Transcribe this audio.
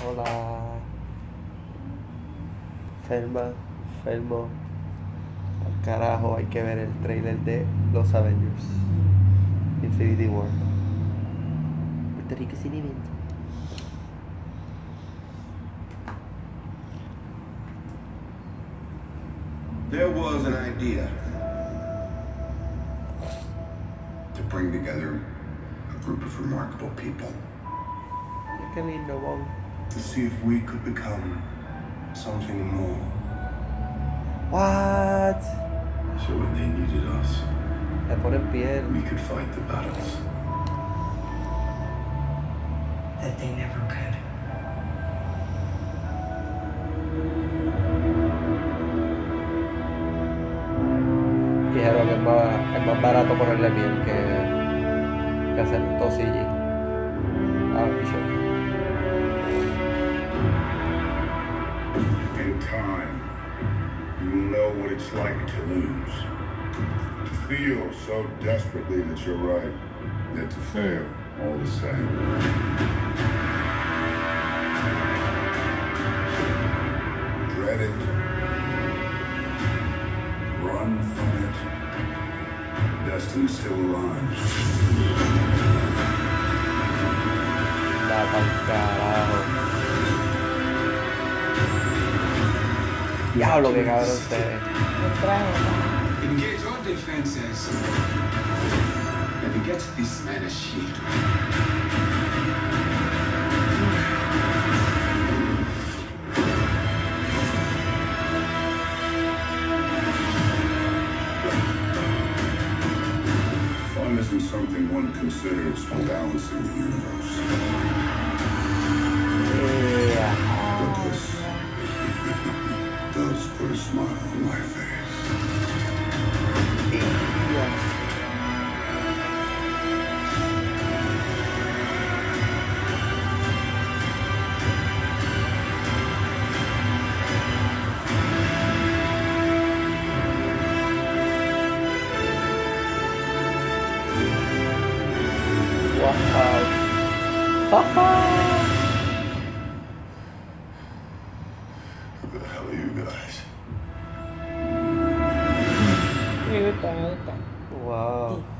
Hola. Fermo. Al carajo, hay que ver el trailer de los Avengers. Infinity War. Puerto Rico sin evento. There was an idea to bring together a group of remarkable people. Qué lindo, Bob. To see if we could become something more. What? So when they needed us, Le ponen piel. we could fight the battles that they never could. Dijeron que es más barato ponerle piel que hacer todo CG. Bicho. In time, you will know what it's like to lose. To feel so desperately that you're right, yet to fail all the same. Dread it. Run from it. Destiny still aligns. Da pa'l carajo. Diablo, que cabrón ustedes. Engage all defenses and get this man a shield. Fun isn't something one considers when balancing the universe. But this does put a smile on my face. Wow. Who the hell are you guys? Me gusta. Wow.